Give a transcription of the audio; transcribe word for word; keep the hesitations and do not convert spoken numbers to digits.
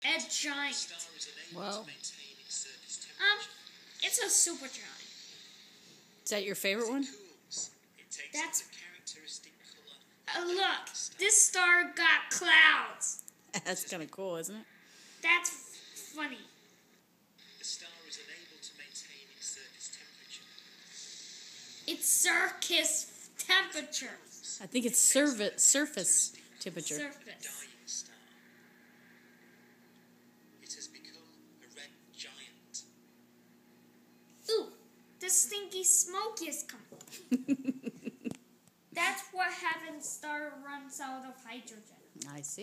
A giant. Whoa. Um, it's a super giant. Is that your favorite one? That's. Uh, look, this star got clouds. That's kind of cool, isn't it? That's funny. The star is unable to maintain its surface temperature. It's surface temperature. I think it's surfa- surface temperature. Surface. Dying star. It has become a red giant. Ooh, the stinky smoke is coming. That's what happens. Star runs out of hydrogen. I see.